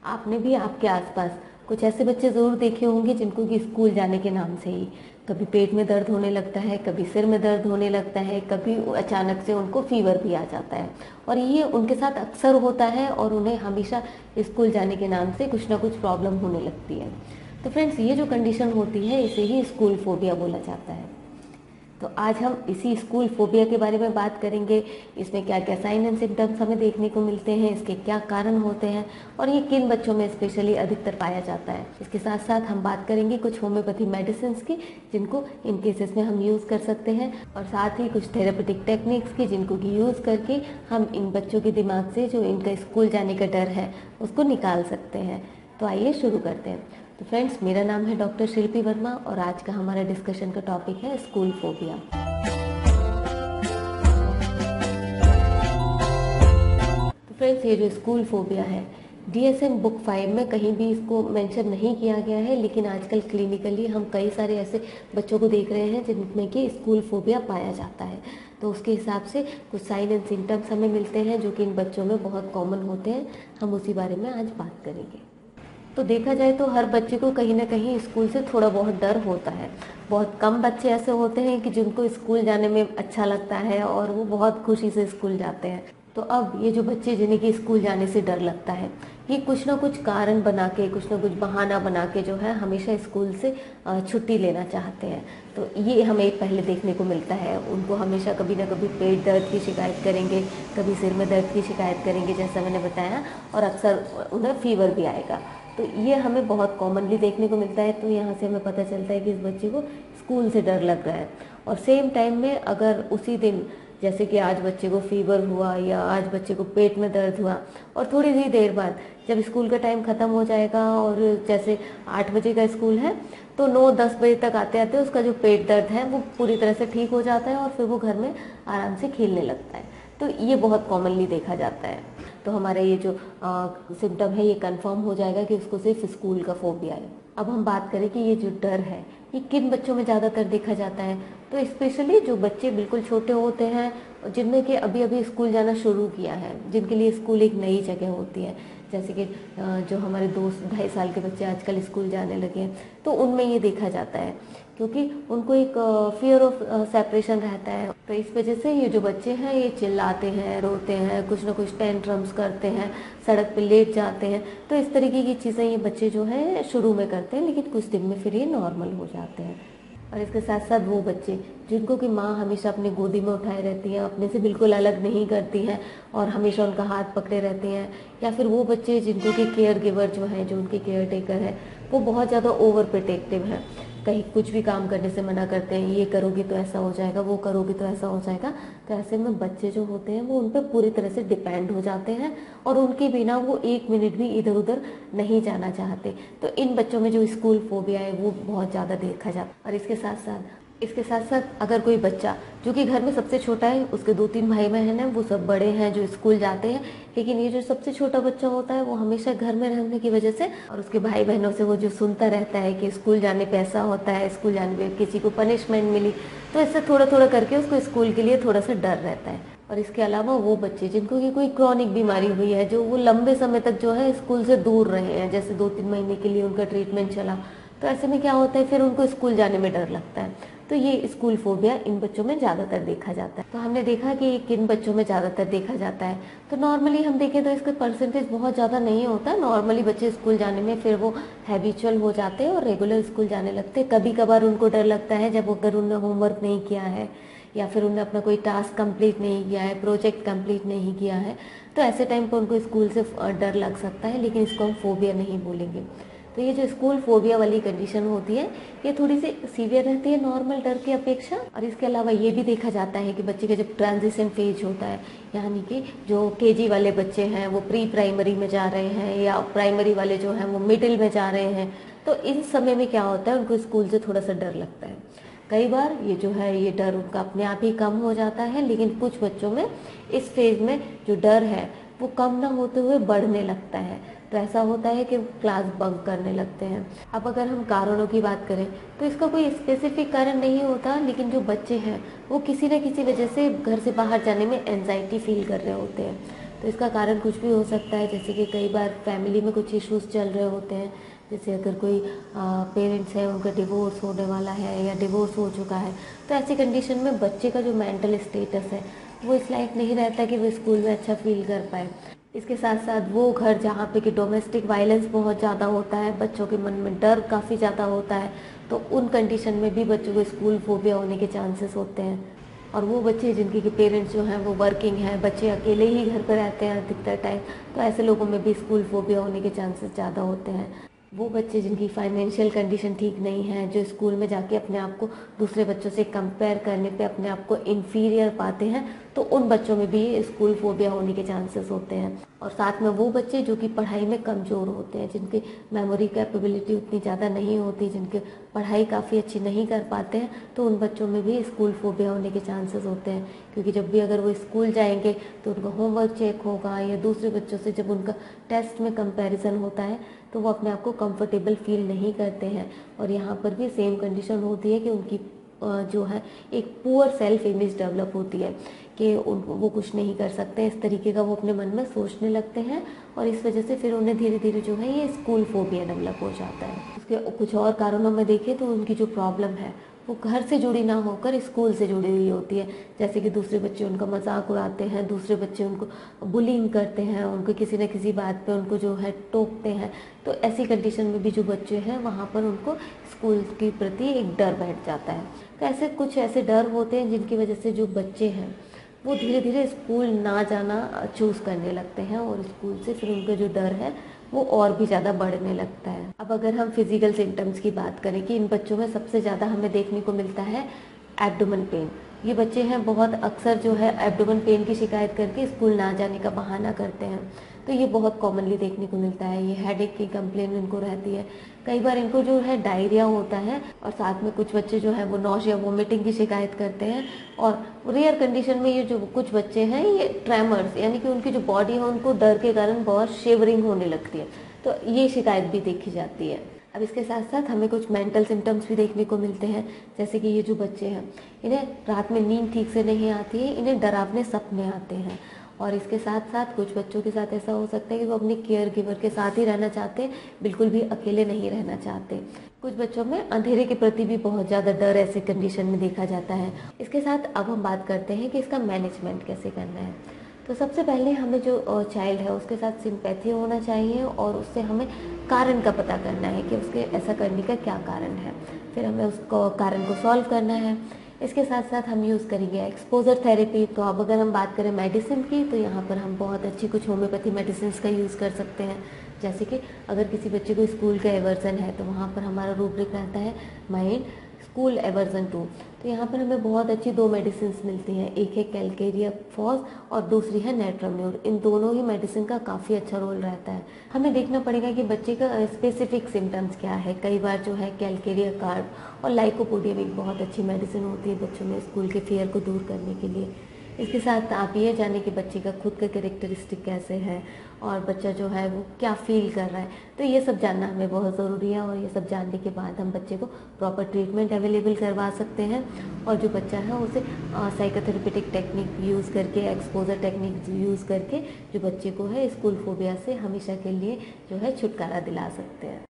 आपने भी आपके आसपास कुछ ऐसे बच्चे ज़रूर देखे होंगे जिनको कि स्कूल जाने के नाम से ही कभी पेट में दर्द होने लगता है, कभी सिर में दर्द होने लगता है, कभी अचानक से उनको फीवर भी आ जाता है। और ये उनके साथ अक्सर होता है और उन्हें हमेशा स्कूल जाने के नाम से कुछ ना कुछ प्रॉब्लम होने लगती है। तो फ्रेंड्स, ये जो कंडीशन होती है इसे ही स्कूल फोबिया बोला जाता है। तो आज हम इसी स्कूल फोबिया के बारे में बात करेंगे। इसमें क्या क्या साइन एंड सिम्टम्स हमें देखने को मिलते हैं, इसके क्या कारण होते हैं और ये किन बच्चों में स्पेशली अधिकतर पाया जाता है। इसके साथ साथ हम बात करेंगे कुछ होम्योपैथी मेडिसिन की जिनको इन केसेस में हम यूज़ कर सकते हैं, और साथ ही कुछ थेरेपेटिक टेक्निक्स की जिनको कि यूज़ करके हम इन बच्चों के दिमाग से जो इनका स्कूल जाने का डर है उसको निकाल सकते हैं। तो आइए शुरू करते हैं। तो फ्रेंड्स, मेरा नाम है डॉक्टर शिल्पी वर्मा और आज का हमारा डिस्कशन का टॉपिक है स्कूल फोबिया। तो फ्रेंड्स, ये जो स्कूल फोबिया है DSM बुक 5 में कहीं भी इसको मेंशन नहीं किया गया है, लेकिन आजकल क्लिनिकली हम कई सारे ऐसे बच्चों को देख रहे हैं जिनमें कि स्कूल फोबिया पाया जाता है। तो उसके हिसाब से कुछ साइन एंड सिम्टम्स हमें मिलते हैं जो कि इन बच्चों में बहुत कॉमन होते हैं। हम उसी बारे में आज बात करेंगे। तो देखा जाए तो हर बच्चे को कहीं ना कहीं स्कूल से थोड़ा बहुत डर होता है। बहुत कम बच्चे ऐसे होते हैं कि जिनको स्कूल जाने में अच्छा लगता है और वो बहुत खुशी से स्कूल जाते हैं। तो अब ये जो बच्चे जिन्हें कि स्कूल जाने से डर लगता है, ये कुछ ना कुछ कारण बना के, कुछ ना कुछ बहाना बना के जो है हमेशा स्कूल से छुट्टी लेना चाहते हैं। तो ये हमें पहले देखने को मिलता है। उनको हमेशा कभी ना कभी पेट दर्द की शिकायत करेंगे, कभी सिर में दर्द की शिकायत करेंगे जैसा मैंने बताया, और अक्सर उन्हें फीवर भी आएगा। तो ये हमें बहुत कॉमनली देखने को मिलता है। तो यहाँ से हमें पता चलता है कि इस बच्चे को स्कूल से डर लग रहा है। और सेम टाइम में अगर उसी दिन, जैसे कि आज बच्चे को फीवर हुआ या आज बच्चे को पेट में दर्द हुआ और थोड़ी ही देर बाद जब स्कूल का टाइम ख़त्म हो जाएगा और जैसे 8 बजे का स्कूल है तो 9-10 बजे तक आते आते उसका जो पेट दर्द है वो पूरी तरह से ठीक हो जाता है और फिर वो घर में आराम से खेलने लगता है। तो ये बहुत कॉमनली देखा जाता है। तो हमारा ये जो सिम्टम है ये कंफर्म हो जाएगा कि उसको सिर्फ स्कूल का फोबिया है। अब हम बात करें कि ये जो डर है ये किन बच्चों में ज़्यादातर देखा जाता है। तो स्पेशली जो बच्चे बिल्कुल छोटे होते हैं, जिनने कि अभी अभी स्कूल जाना शुरू किया है, जिनके लिए स्कूल एक नई जगह होती है, जैसे कि जो हमारे 2-2.5 साल के बच्चे आजकल स्कूल जाने लगे हैं, तो उनमें ये देखा जाता है क्योंकि उनको एक फियर ऑफ सेपरेशन रहता है। तो इस वजह से ये जो बच्चे हैं ये चिल्लाते हैं, रोते हैं, कुछ ना कुछ टेंट्रम्स करते हैं, सड़क पे लेट जाते हैं। तो इस तरीके की चीज़ें ये बच्चे जो हैं शुरू में करते हैं, लेकिन कुछ दिन में फिर ये नॉर्मल हो जाते हैं। और इसके साथ साथ वो बच्चे जिनको कि माँ हमेशा अपनी गोदी में उठाए रहती हैं, अपने से बिल्कुल अलग नहीं करती हैं और हमेशा उनका हाथ पकड़े रहते हैं, या फिर वो बच्चे जिनको कि केयर गिवर जो हैं, जो उनके केयर टेकर है, वो बहुत ज़्यादा ओवर प्रोटेक्टिव हैं, कहीं कुछ भी काम करने से मना करते हैं, ये करोगी तो ऐसा हो जाएगा, वो करोगी तो ऐसा हो जाएगा। तो ऐसे में बच्चे जो होते हैं वो उन पर पूरी तरह से डिपेंड हो जाते हैं और उनके बिना वो 1 मिनट भी इधर उधर नहीं जाना चाहते। तो इन बच्चों में जो स्कूल फोबिया है वो बहुत ज़्यादा देखा जाता है। और इसके साथ साथ अगर कोई बच्चा जो कि घर में सबसे छोटा है, उसके 2-3 भाई बहन हैं, वो सब बड़े हैं जो स्कूल जाते हैं, लेकिन ये जो सबसे छोटा बच्चा होता है वो हमेशा घर में रहने की वजह से और उसके भाई बहनों से वो जो सुनता रहता है कि स्कूल जाने पे ऐसा होता है, स्कूल जाने पे किसी को पनिशमेंट मिली, तो इससे थोड़ा थोड़ा करके उसको स्कूल के लिए थोड़ा सा डर रहता है। और इसके अलावा वो बच्चे जिनको कि कोई क्रॉनिक बीमारी हुई है, जो वो लंबे समय तक जो है स्कूल से दूर रहे हैं, जैसे 2-3 महीने के लिए उनका ट्रीटमेंट चला, तो ऐसे में क्या होता है फिर उनको स्कूल जाने में डर लगता है। तो ये स्कूल फोबिया इन बच्चों में ज़्यादातर देखा जाता है। तो हमने देखा कि किन बच्चों में ज़्यादातर देखा जाता है। तो नॉर्मली हम देखें तो इसका परसेंटेज बहुत ज़्यादा नहीं होता। नॉर्मली बच्चे स्कूल जाने में फिर वो हैबिचुअल हो जाते हैं और रेगुलर स्कूल जाने लगते हैं। कभी कभार उनको डर लगता है जब अगर उन्होंने होमवर्क नहीं किया है या फिर उन्होंने अपना कोई टास्क कंप्लीट नहीं किया है, प्रोजेक्ट कंप्लीट नहीं किया है, तो ऐसे टाइम पर उनको स्कूल से डर लग सकता है, लेकिन इसको हम फोबिया नहीं बोलेंगे। तो ये जो स्कूल फोबिया वाली कंडीशन होती है ये थोड़ी सी सीवियर रहती है नॉर्मल डर की अपेक्षा। और इसके अलावा ये भी देखा जाता है कि बच्चे का जब ट्रांजिशन फेज होता है, यानी कि जो केजी वाले बच्चे हैं वो प्री प्राइमरी में जा रहे हैं या प्राइमरी वाले जो हैं वो मिडिल में जा रहे हैं, तो इन समय में क्या होता है उनको स्कूल से थोड़ा सा डर लगता है। कई बार ये जो है ये डर उनका अपने आप ही कम हो जाता है, लेकिन कुछ बच्चों में इस फेज में जो डर है वो कम ना होते हुए बढ़ने लगता है। तो ऐसा होता है कि क्लास बंक करने लगते हैं। अब अगर हम कारणों की बात करें तो इसका कोई स्पेसिफिक कारण नहीं होता, लेकिन जो बच्चे हैं वो किसी न किसी वजह से घर से बाहर जाने में एंजाइटी फील कर रहे होते हैं। तो इसका कारण कुछ भी हो सकता है, जैसे कि कई बार फैमिली में कुछ इश्यूज़ चल रहे होते हैं, जैसे अगर कोई पेरेंट्स है उनका डिवोर्स होने वाला है या डिवोर्स हो चुका है, तो ऐसी कंडीशन में बच्चे का जो मेंटल स्टेटस है वो इस लायक नहीं रहता कि वो स्कूल में अच्छा फील कर पाए। इसके साथ साथ वो घर जहाँ पे कि डोमेस्टिक वायलेंस बहुत ज़्यादा होता है, बच्चों के मन में डर काफ़ी ज़्यादा होता है, तो उन कंडीशन में भी बच्चों को स्कूल फोबिया होने के चांसेस होते हैं। और वो बच्चे जिनके के पेरेंट्स जो हैं वो वर्किंग हैं, बच्चे अकेले ही घर पर रहते हैं अधिकतर टाइम, तो ऐसे लोगों में भी स्कूल फोबिया होने के चांसेस ज़्यादा होते हैं। वो बच्चे जिनकी फाइनेंशियल कंडीशन ठीक नहीं है, जो स्कूल में जाके अपने आप को दूसरे बच्चों से कंपेयर करने पे अपने आप को इन्फीरियर पाते हैं, तो उन बच्चों में भी स्कूल फोबिया होने के चांसेस होते हैं। और साथ में वो बच्चे जो कि पढ़ाई में कमज़ोर होते हैं, जिनकी मेमोरी कैपेबिलिटी उतनी ज़्यादा नहीं होती, जिनकी पढ़ाई काफ़ी अच्छी नहीं कर पाते हैं, तो उन बच्चों में भी स्कूल फोबिया होने के चांसेस होते हैं। क्योंकि जब भी अगर वो स्कूल जाएंगे तो उनका होमवर्क चेक होगा या दूसरे बच्चों से जब उनका टेस्ट में कंपैरिजन होता है तो वो अपने आप को कंफर्टेबल फील नहीं करते हैं। और यहाँ पर भी सेम कंडीशन होती है कि उनकी जो है एक पुअर सेल्फ इमेज डेवलप होती है कि वो कुछ नहीं कर सकते, इस तरीके का वो अपने मन में सोचने लगते हैं, और इस वजह से फिर उन्हें धीरे धीरे जो है ये स्कूल फोबिया डेवलप हो जाता है। उसके कुछ और कारणों में देखें तो उनकी जो प्रॉब्लम है वो घर से जुड़ी ना होकर स्कूल से जुड़ी हुई होती है, जैसे कि दूसरे बच्चे उनका मजाक उड़ाते हैं, दूसरे बच्चे उनको बुलिंग करते हैं, उनको किसी न किसी बात पे उनको जो है टोकते हैं। तो ऐसी कंडीशन में भी जो बच्चे हैं वहाँ पर उनको स्कूल के प्रति एक डर बैठ जाता है। तो ऐसे कुछ ऐसे डर होते हैं जिनकी वजह से जो बच्चे हैं वो धीरे धीरे स्कूल ना जाना चूज़ करने लगते हैं, और स्कूल से फिर उनका जो डर है वो और भी ज़्यादा बढ़ने लगता है। अब अगर हम फिजिकल सिम्टम्स की बात करें कि इन बच्चों में सबसे ज़्यादा हमें देखने को मिलता है एब्डोमेन पेन। ये बच्चे हैं बहुत अक्सर जो है एब्डोमेन पेन की शिकायत करके स्कूल ना जाने का बहाना करते हैं, तो ये बहुत कॉमनली देखने को मिलता है। ये हेडेक की कंप्लेन इनको रहती है, कई बार इनको जो है डायरिया होता है, और साथ में कुछ बच्चे जो है वो नौशिया वोमिटिंग की शिकायत करते हैं। और रेयर कंडीशन में ये जो कुछ बच्चे हैं ये ट्रेमर्स यानी कि उनकी जो बॉडी है उनको डर के कारण बहुत शेवरिंग होने लगती है, तो ये शिकायत भी देखी जाती है। अब इसके साथ साथ हमें कुछ मेंटल सिम्टम्स भी देखने को मिलते हैं, जैसे कि ये जो बच्चे हैं इन्हें रात में नींद ठीक से नहीं आती है, इन्हें डरावने सपने आते हैं। और इसके साथ साथ कुछ बच्चों के साथ ऐसा हो सकता है कि वो अपने केयर गिवर के साथ ही रहना चाहते हैं, बिल्कुल भी अकेले नहीं रहना चाहते। कुछ बच्चों में अंधेरे के प्रति भी बहुत ज़्यादा डर ऐसे कंडीशन में देखा जाता है। इसके साथ अब हम बात करते हैं कि इसका मैनेजमेंट कैसे करना है। तो सबसे पहले हमें जो चाइल्ड है उसके साथ सिंपैथी होना चाहिए, और उससे हमें कारण का पता करना है कि उसके ऐसा करने का क्या कारण है, फिर हमें उसको कारण को सॉल्व करना है। इसके साथ साथ हम यूज़ करेंगे एक्सपोजर थेरेपी। तो अब अगर हम बात करें मेडिसिन की, तो यहाँ पर हम बहुत अच्छी कुछ होम्योपैथी मेडिसिन का यूज़ कर सकते हैं। जैसे कि अगर किसी बच्चे को स्कूल का एवर्जन है तो वहाँ पर हमारा रूब्रिक रहता है माइंड स्कूल एवर्जन 2। तो यहाँ पर हमें बहुत अच्छी दो मेडिसिन मिलती हैं, एक है कैलकेरिया फॉस और दूसरी है नेट्राम्यूर। इन दोनों ही मेडिसिन का काफ़ी अच्छा रोल रहता है। हमें देखना पड़ेगा कि बच्चे का स्पेसिफिक सिम्टम्स क्या है। कई बार जो है कैलकेरिया कार्ब और लाइकोपोडियम एक बहुत अच्छी मेडिसिन होती है बच्चों में स्कूल के फियर को दूर करने के लिए। इसके साथ आप ये जाने कि बच्चे का खुद का कैरेक्टरिस्टिक कैसे है और बच्चा जो है वो क्या फील कर रहा है, तो ये सब जानना हमें बहुत ज़रूरी है। और ये सब जानने के बाद हम बच्चे को प्रॉपर ट्रीटमेंट अवेलेबल करवा सकते हैं, और जो बच्चा है उसे साइकोथेरेपेटिक टेक्निक यूज़ करके, एक्सपोजर टेक्निक यूज़ करके जो बच्चे को है स्कूल फोबिया से हमेशा के लिए जो है छुटकारा दिला सकते हैं।